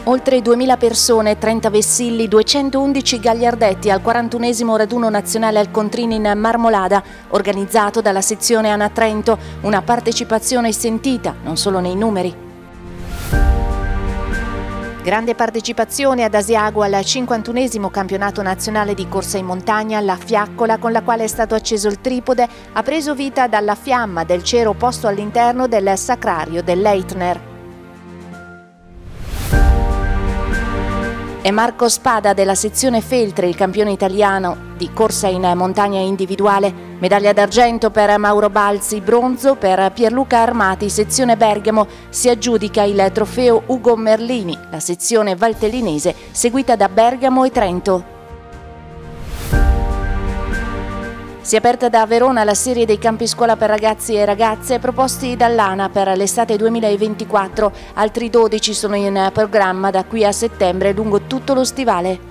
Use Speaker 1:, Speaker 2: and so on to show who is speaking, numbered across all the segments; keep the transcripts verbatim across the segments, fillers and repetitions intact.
Speaker 1: Oltre duemila persone, trenta vessilli, duecentoundici gagliardetti al quarantunesimo raduno nazionale al Contrin in Marmolada, organizzato dalla sezione ANA Trento, una partecipazione sentita, non solo nei numeri. Grande partecipazione ad Asiago al cinquantunesimo campionato nazionale di corsa in montagna. La fiaccola con la quale è stato acceso il tripode ha preso vita dalla fiamma del cero posto all'interno del sacrario dell'Eithner. È Marco Spada della sezione Feltre il campione italiano di corsa in montagna individuale. Medaglia d'argento per Mauro Balzi, bronzo per Pierluca Armati, sezione Bergamo. Si aggiudica il trofeo Ugo Merlini, la sezione valtellinese seguita da Bergamo e Trento. Si è aperta da Verona la serie dei campi scuola per ragazzi e ragazze proposti dall'ANA per l'estate duemilaventiquattro. Altri dodici sono in programma da qui a settembre lungo tutto lo stivale.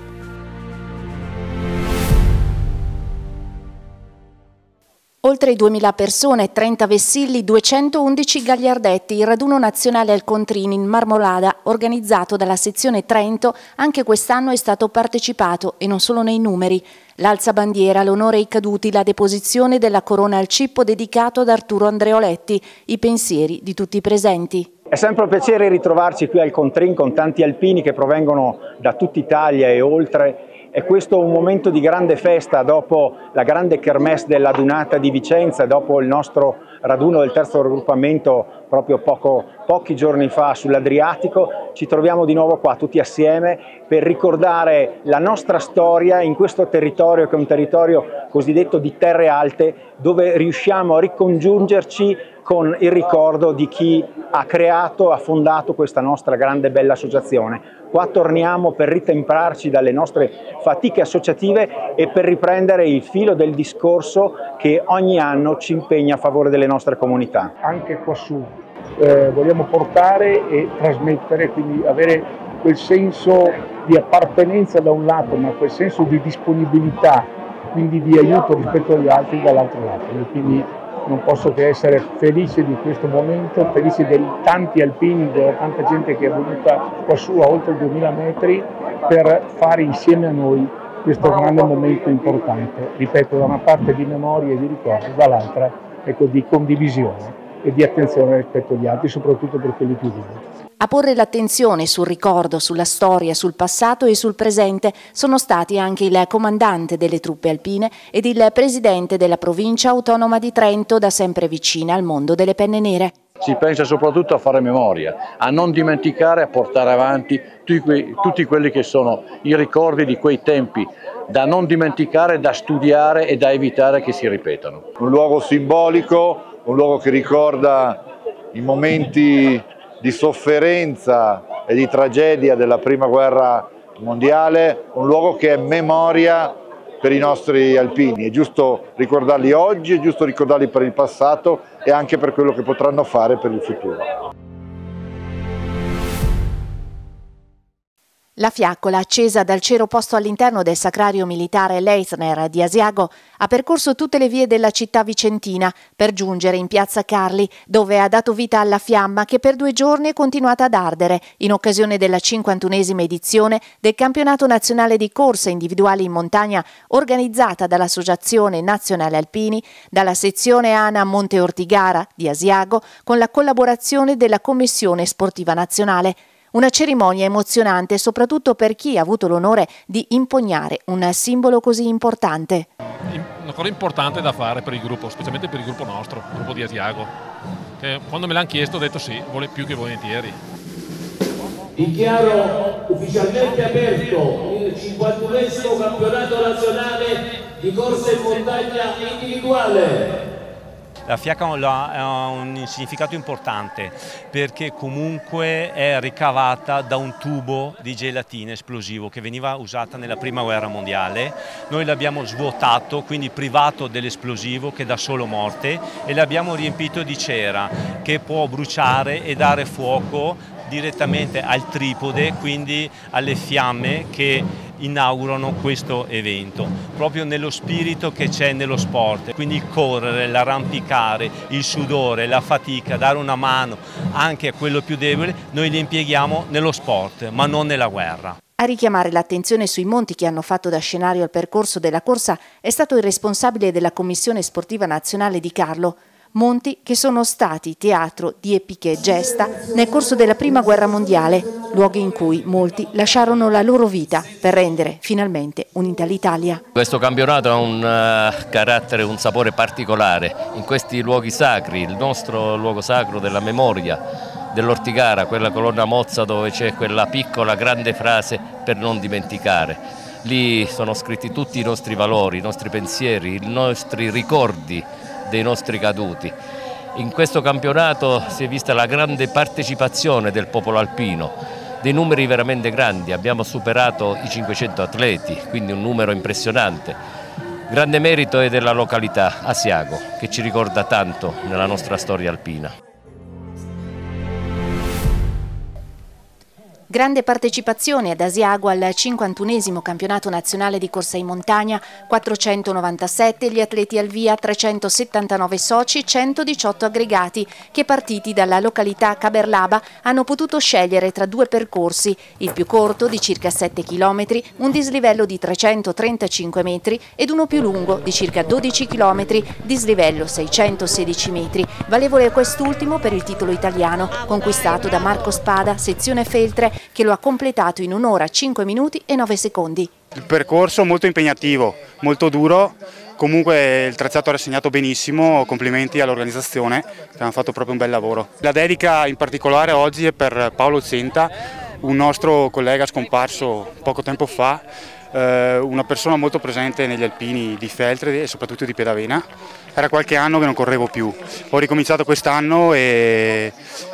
Speaker 1: Oltre duemila persone, trenta vessilli, duecentoundici gagliardetti, il raduno nazionale al Contrin in Marmolada, organizzato dalla sezione Trento, anche quest'anno è stato partecipato e non solo nei numeri. L'alzabandiera, l'onore ai caduti, la deposizione della corona al cippo dedicato ad Arturo Andreoletti, i pensieri di tutti i presenti.
Speaker 2: È sempre un piacere ritrovarci qui al Contrin con tanti alpini che provengono da tutta Italia e oltre. È questo un momento di grande festa dopo la grande kermesse della Dunata di Vicenza, dopo il nostro raduno del terzo raggruppamento proprio poco, pochi giorni fa sull'Adriatico. Ci troviamo di nuovo qua tutti assieme per ricordare la nostra storia in questo territorio che è un territorio cosiddetto di terre alte, dove riusciamo a ricongiungerci con il ricordo di chi ha creato, ha fondato questa nostra grande e bella associazione. Qua torniamo per ritemprarci dalle nostre fatiche associative e per riprendere il filo del discorso che ogni anno ci impegna a favore delle nostre comunità.
Speaker 3: Anche quassù eh, vogliamo portare e trasmettere, quindi avere quel senso di appartenenza da un lato, ma quel senso di disponibilità, quindi di aiuto rispetto agli altri dall'altro lato. E quindi non posso che essere felice di questo momento, felice dei tanti alpini, della tanta gente che è venuta quassù a oltre duemila metri per fare insieme a noi questo grande momento importante. Ripeto, da una parte di memoria e di ricordo, dall'altra ecco, di condivisione e di attenzione rispetto agli altri, soprattutto per quelli più vivi.
Speaker 1: A porre l'attenzione sul ricordo, sulla storia, sul passato e sul presente sono stati anche il comandante delle truppe alpine ed il presidente della provincia autonoma di Trento, da sempre vicina al mondo delle penne nere.
Speaker 4: Si pensa soprattutto a fare memoria, a non dimenticare, a portare avanti tutti, que tutti quelli che sono i ricordi di quei tempi, da non dimenticare, da studiare e da evitare che si ripetano.
Speaker 5: Un luogo simbolico, un luogo che ricorda i momenti di sofferenza e di tragedia della prima guerra mondiale, un luogo che è memoria per i nostri alpini. È giusto ricordarli oggi, è giusto ricordarli per il passato e anche per quello che potranno fare per il futuro.
Speaker 1: La fiaccola, accesa dal cero posto all'interno del sacrario militare l'Eithner di Asiago, ha percorso tutte le vie della città vicentina per giungere in piazza Carli, dove ha dato vita alla fiamma che per due giorni è continuata ad ardere in occasione della cinquantunesima edizione del campionato nazionale di corsa individuali in montagna organizzata dall'Associazione Nazionale Alpini, dalla sezione ANA Monte Ortigara di Asiago, con la collaborazione della Commissione Sportiva Nazionale. Una cerimonia emozionante soprattutto per chi ha avuto l'onore di impugnare un simbolo così importante.
Speaker 6: Una cosa importante da fare per il gruppo, specialmente per il gruppo nostro, il gruppo di Asiago, che quando me l'hanno chiesto ho detto sì, vuole più che volentieri.
Speaker 7: Dichiaro ufficialmente aperto il cinquantunesimo campionato nazionale di corsa in montagna individuale.
Speaker 8: La fiaccola ha un significato importante perché comunque è ricavata da un tubo di gelatina esplosivo che veniva usata nella prima guerra mondiale. Noi l'abbiamo svuotato, quindi privato dell'esplosivo che dà solo morte, e l'abbiamo riempito di cera che può bruciare e dare fuoco direttamente al tripode, quindi alle fiamme che inaugurano questo evento, proprio nello spirito che c'è nello sport, quindi il correre, l'arrampicare, il sudore, la fatica, dare una mano anche a quello più debole, noi li impieghiamo nello sport, ma non nella guerra.
Speaker 1: A richiamare l'attenzione sui monti che hanno fatto da scenario al percorso della corsa è stato il responsabile della Commissione Sportiva Nazionale Di Carlo. Monti che sono stati teatro di epiche gesta nel corso della Prima Guerra Mondiale, luoghi in cui molti lasciarono la loro vita per rendere finalmente unita l'Italia.
Speaker 9: Questo campionato ha un uh, carattere, un sapore particolare in questi luoghi sacri, il nostro luogo sacro della memoria dell'Orticara, quella colonna mozza dove c'è quella piccola grande frase per non dimenticare. Lì sono scritti tutti i nostri valori, i nostri pensieri, i nostri ricordi dei nostri caduti. In questo campionato si è vista la grande partecipazione del popolo alpino, dei numeri veramente grandi, abbiamo superato i cinquecento atleti, quindi un numero impressionante. Grande merito è della località Asiago, che ci ricorda tanto nella nostra storia alpina.
Speaker 1: Grande partecipazione ad Asiago al cinquantunesimo campionato nazionale di corsa in montagna, quattrocentonovantasette gli atleti al via, trecentosettantanove soci, centodiciotto aggregati che partiti dalla località Caberlaba hanno potuto scegliere tra due percorsi, il più corto di circa sette chilometri, un dislivello di trecentotrentacinque metri ed uno più lungo di circa dodici chilometri, dislivello seicentosedici metri, valevole quest'ultimo per il titolo italiano, conquistato da Marco Spada, sezione Feltre, che lo ha completato in un'ora, cinque minuti e nove secondi.
Speaker 10: Il percorso molto impegnativo, molto duro, comunque il tracciato ha rassegnato benissimo, complimenti all'organizzazione che hanno fatto proprio un bel lavoro. La dedica in particolare oggi è per Paolo Zenta, un nostro collega scomparso poco tempo fa, eh, una persona molto presente negli alpini di Feltre e soprattutto di Piedavena. Era qualche anno che non correvo più, ho ricominciato quest'anno e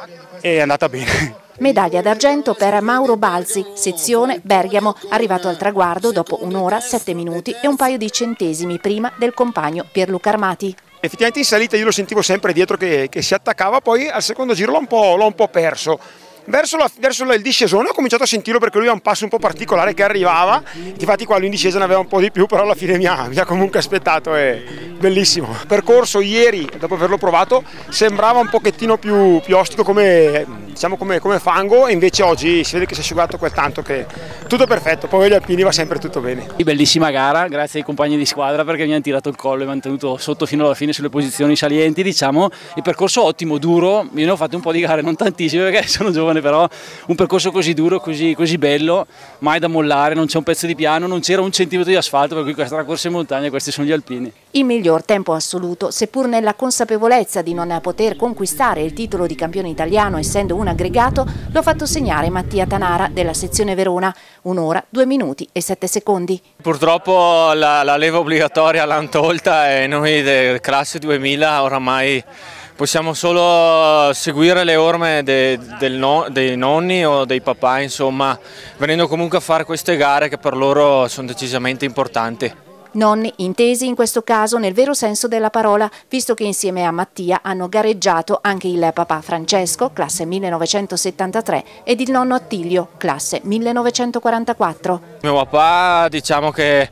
Speaker 10: è andata bene.
Speaker 1: Medaglia d'argento per Mauro Balzi, sezione Bergamo, arrivato al traguardo dopo un'ora, sette minuti e un paio di centesimi prima del compagno Pierluca Armati.
Speaker 11: Effettivamente in salita io lo sentivo sempre dietro che, che si attaccava, poi al secondo giro l'ho un po', l'ho un po' perso. Verso, la, verso il discesone ho cominciato a sentirlo perché lui ha un passo un po' particolare che arrivava, infatti qua lui in discesa ne aveva un po' di più, però alla fine mi ha, mi ha comunque aspettato, è bellissimo. Il percorso ieri, dopo averlo provato, sembrava un pochettino più, più ostico come, diciamo come, come fango e invece oggi si vede che si è asciugato quel tanto che tutto perfetto, poi agli alpini va sempre tutto bene.
Speaker 12: Bellissima gara, grazie ai compagni di squadra perché mi hanno tirato il collo e mi hanno tenuto sotto fino alla fine sulle posizioni salienti, diciamo. Il percorso ottimo, duro, io ne ho fatto un po' di gare, non tantissime perché sono giovane, però un percorso così duro, così, così bello, mai da mollare, non c'è un pezzo di piano, non c'era un centimetro di asfalto, per cui questa è una corsa in montagna, questi sono gli alpini.
Speaker 1: Il miglior tempo assoluto, seppur nella consapevolezza di non poter conquistare il titolo di campione italiano essendo un aggregato, l'ha fatto segnare Mattia Tanara della sezione Verona, un'ora, due minuti e sette secondi.
Speaker 13: Purtroppo la, la leva obbligatoria l'hanno tolta e noi del classe duemila oramai possiamo solo seguire le orme de, del no, dei nonni o dei papà, insomma, venendo comunque a fare queste gare che per loro sono decisamente importanti.
Speaker 1: Nonni intesi in questo caso nel vero senso della parola, visto che insieme a Mattia hanno gareggiato anche il papà Francesco, classe millenovecentosettantatré, ed il nonno Attilio, classe millenovecentoquarantaquattro.
Speaker 13: Mio papà diciamo che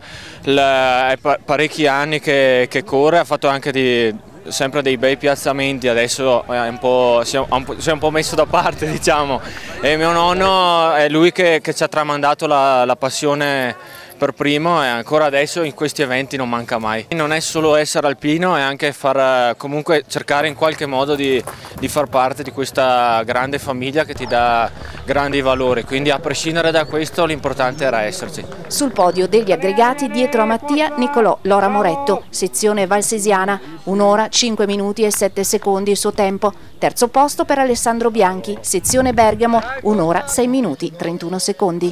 Speaker 13: è parecchi anni che, che corre, ha fatto anche di... sempre dei bei piazzamenti, adesso è un po', si, è un po', si è un po' messo da parte, diciamo, e mio nonno è lui che, che ci ha tramandato la, la passione per primo e ancora adesso in questi eventi non manca mai. Non è solo essere alpino, è anche far, comunque cercare in qualche modo di, di far parte di questa grande famiglia che ti dà grandi valori, quindi a prescindere da questo l'importante era esserci.
Speaker 1: Sul podio degli aggregati dietro a Mattia Nicolò Lora Moretto, sezione valsesiana, un'ora, cinque minuti e sette secondi il suo tempo. Terzo posto per Alessandro Bianchi, sezione Bergamo, un'ora, sei minuti, trentuno secondi.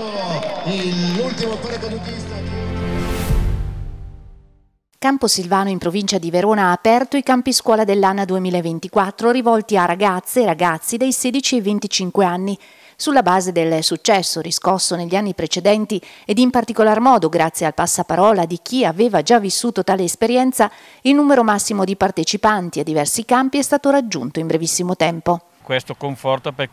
Speaker 1: Camposilvano in provincia di Verona ha aperto i campi scuola dell'Anna duemilaventiquattro rivolti a ragazze e ragazzi dai sedici ai venticinque anni. Sulla base del successo riscosso negli anni precedenti ed in particolar modo grazie al passaparola di chi aveva già vissuto tale esperienza, il numero massimo di partecipanti a diversi campi è stato raggiunto in brevissimo tempo.
Speaker 14: Questo conforta per quel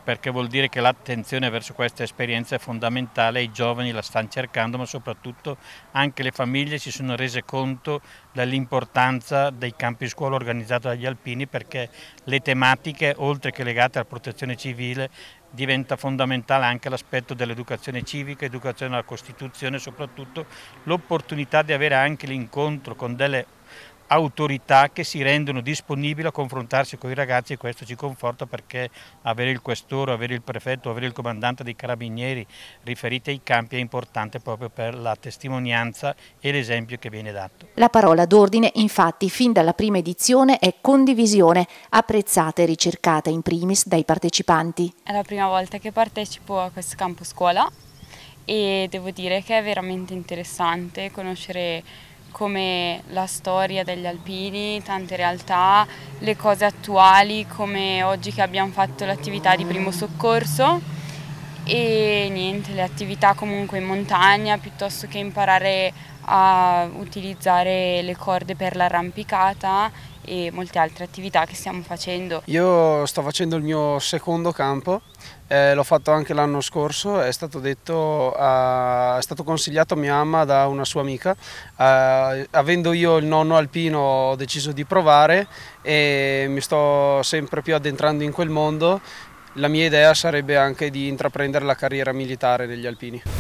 Speaker 14: perché vuol dire che l'attenzione verso questa esperienza è fondamentale, i giovani la stanno cercando, ma soprattutto anche le famiglie si sono rese conto dell'importanza dei campi scuola organizzati dagli alpini, perché le tematiche, oltre che legate alla protezione civile, diventa fondamentale anche l'aspetto dell'educazione civica, educazione alla Costituzione e soprattutto l'opportunità di avere anche l'incontro con delle autorità che si rendono disponibili a confrontarsi con i ragazzi, e questo ci conforta, perché avere il questore, avere il prefetto, avere il comandante dei carabinieri riferiti ai campi è importante proprio per la testimonianza e l'esempio che viene dato.
Speaker 1: La parola d'ordine infatti fin dalla prima edizione è condivisione, apprezzata e ricercata in primis dai partecipanti.
Speaker 15: È la prima volta che partecipo a questo campo scuola e devo dire che è veramente interessante conoscere come la storia degli alpini, tante realtà, le cose attuali, come oggi che abbiamo fatto l'attività di primo soccorso e niente, le attività comunque in montagna, piuttosto che imparare a utilizzare le corde per l'arrampicata e molte altre attività che stiamo facendo.
Speaker 16: Io sto facendo il mio secondo campo, eh, l'ho fatto anche l'anno scorso, è stato detto, uh, è stato consigliato a mia mamma da una sua amica, uh, avendo io il nonno alpino ho deciso di provare e mi sto sempre più addentrando in quel mondo. La mia idea sarebbe anche di intraprendere la carriera militare negli alpini.